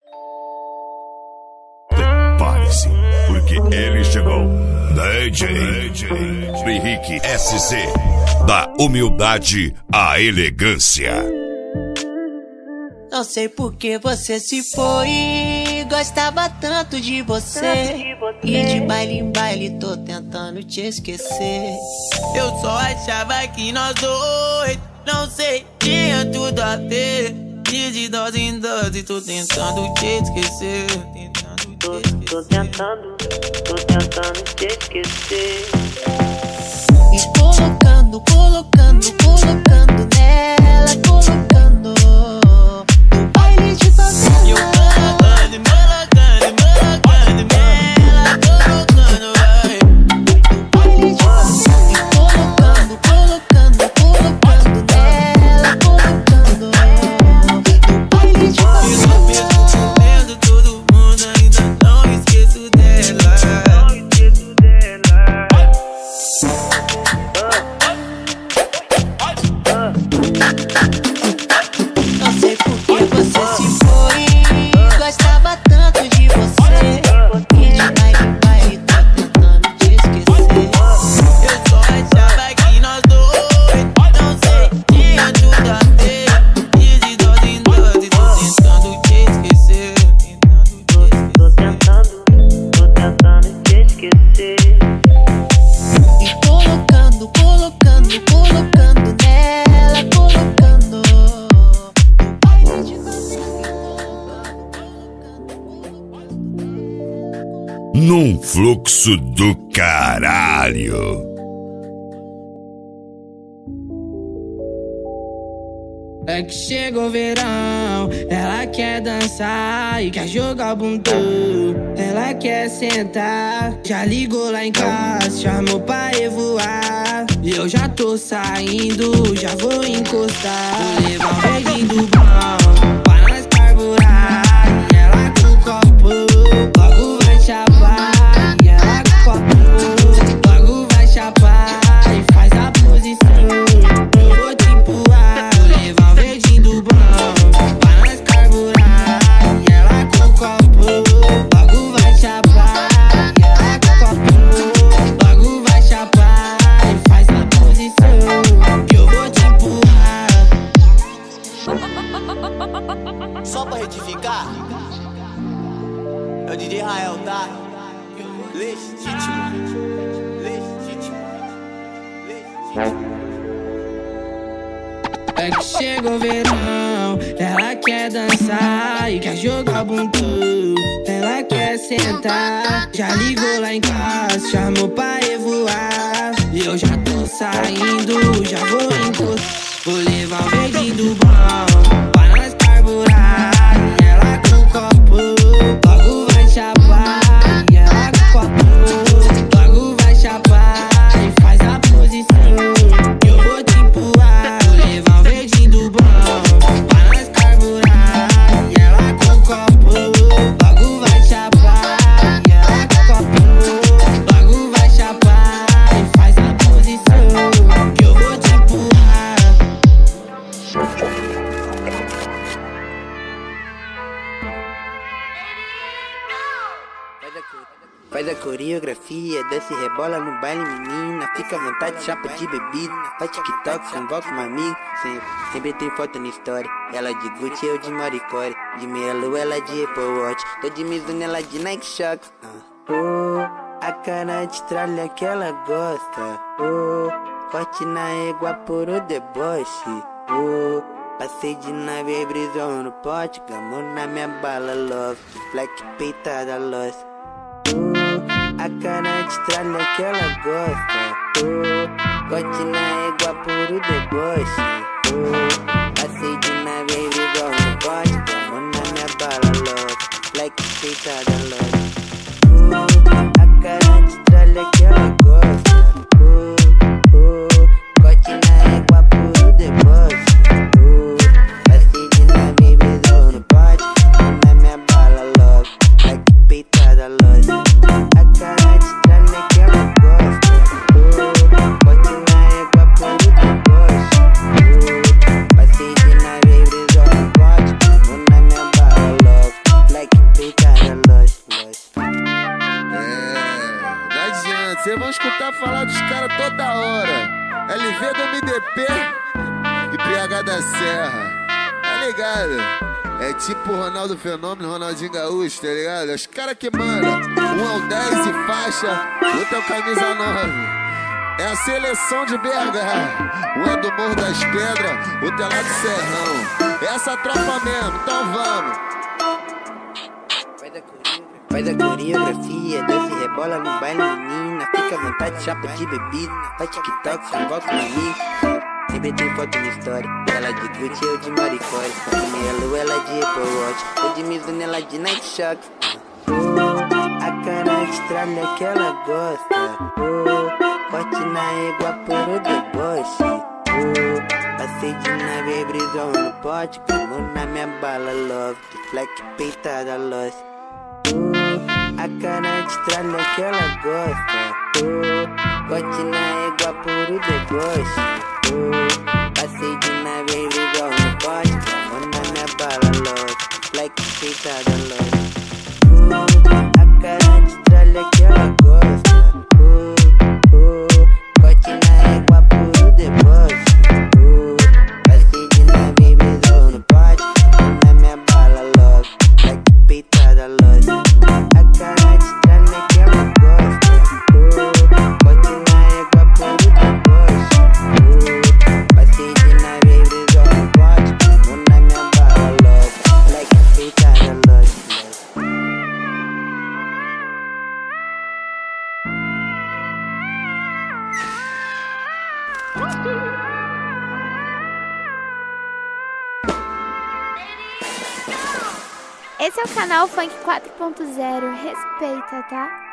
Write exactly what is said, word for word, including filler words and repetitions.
Prepare-se, porque ele chegou. D J Henrique S C, da humildade à elegância. Não sei por que você se foi, gostava tanto de você. E de baile em baile tô tentando te esquecer. Eu só achava que nós dois, não sei, tinha tudo a ver. E de dose em dose tô tentando te esquecer. Tô, tô tentando, tô tentando te esquecer. E colocando, colocando, colocando nela, colocando no baile de favela. E eu colocando, colocando, colocando nela, colocando, vai. No baile de favela. E colocando, colocando, colocando nela, colocando no baile de favela. Num fluxo do caralho. É que chegou o verão, ela quer dançar e quer jogar bumbum. Ela quer sentar, já ligou lá em casa, chamou pra revoar. E eu já tô saindo, já vou encostar. Vou levar um verdinho do bom pra nós carburar. E ela com o copo, logo vai chapar. E ela com o copo, logo vai chapar. E faz a posição, eu vou te empurrar. Vou levar um verdinho do bom pra nós carburar. E ela com o copo, logo vai chapar. E ela com o copo, logo vai chapar. E faz a posição, eu vou te empurrar. Só pra retificar, é o D J Rael, tá? Legítimo, legítimo, legítimo. É que chegou o verão, ela quer dançar e quer jogar bumbum. Ela quer sentar, já ligou lá em casa, chamou pra revoar. E eu já tô saindo, já vou encostar. Vou levar o verdinho do bom pra nós carburar. E ela com o copo, logo vai chapar. E ela com o copo, logo vai chapar. E faz a posição, eu vou te empurrar. Vou levar o verdinho do bom pra nós carburar. E ela com o copo, logo vai chapar. E ela com o copo, logo vai chapar. E faz a posição, que eu vou te empurrar. Faz a coreografia, desce e rebola no baile, menina. Fica à vontade, chapa de bebida. Faz TikTok, convoca um amigo. Sempre, sempre tem foto na história. Ela de Gucci, eu de Maricore. De meia lua, ela de Apple Watch. Tô de Mizuno, ela de Nike Shox. uh. Oh, a cara de tralha que ela gosta. Oh, corte na égua por o deboche. Oh, passei de nave, brisou no pote. Gamou na minha bala, love. Black peitada, lost. Oh, a cara de tralha que ela gosta. Oh, corte na égua por o deboche. Oh, passei de nave, brisou no pote. Gamou na minha bala, love. Black peitada, lost. Oh, a cara de tralha que ela gosta. Oh, oh, corte na égua por o deboche. Oh, passei de nave, brisou no pote. Gamou na minha bala, love. Black peitada, lost. A cara de tralha que ela gosta. Oh, corte na égua por o deboche. Oh, passei L V do M D P e P H da Serra. Tá ligado? É tipo Ronaldo Fenômeno, Ronaldinho Gaúcho, tá ligado? É os caras que mandam. Um é o dez e faixa, outro é o camisa nove. É a seleção de B H. Um é do Morro das Pedras, outro é lá do Serrão. É essa tropa mesmo, então vamos. Faz a coreografia, dança e rebola no baile, menina. Fica à vontade, chapa de bebida. Faz TikTok, convoca um amigo. Sempre tem foto na história. Ela de Gucci, eu de Maricore. Camelo, ela de Apple Watch. Eu de Mizuno, ela de Night Shock. Oh, a cara estralha que ela gosta. Oh, corte na égua por o deboche. Oh, passei de nave, brisou no pote. Como na minha bala, love. De fleck, peitada, lost. Oh, a cara estralha que ela gosta. Oh, corte na égua por o deboche. Oh, passei de nave, brisou no pote. Como na minha bala, love. De fleck, peitada, lost. Oh, a cara estralha que ela gosta. Oh, oh, corte na égua por o deboche. Oh, passei de nave, brisou no pote. Como na minha bala, love. De fleck, peitada, lost. A cara estralha que ela gosta. Oh, corte na égua por o deboche. Oh, passei de nave, brisou no pote. Como na minha bala, love. De fleck, peitada, lost. Esse é o canal Funk quatro ponto zero. Respeita, tá?